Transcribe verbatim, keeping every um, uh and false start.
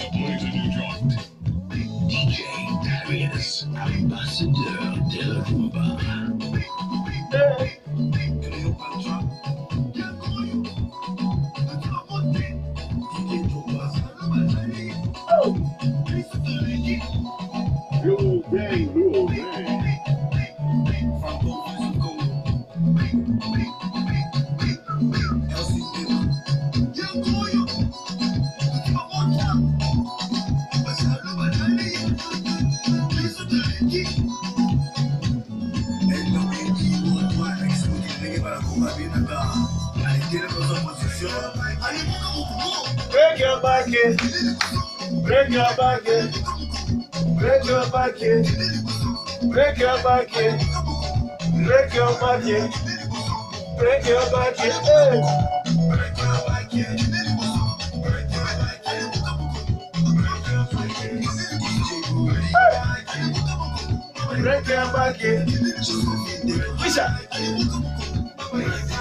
D J Darius, ambassadeur de la rumba. Yo, gang, yo, gang. Break your back in, break your back in, break your back in, break your back in, break your back in, break your back in, hey. Break your back in, Misha.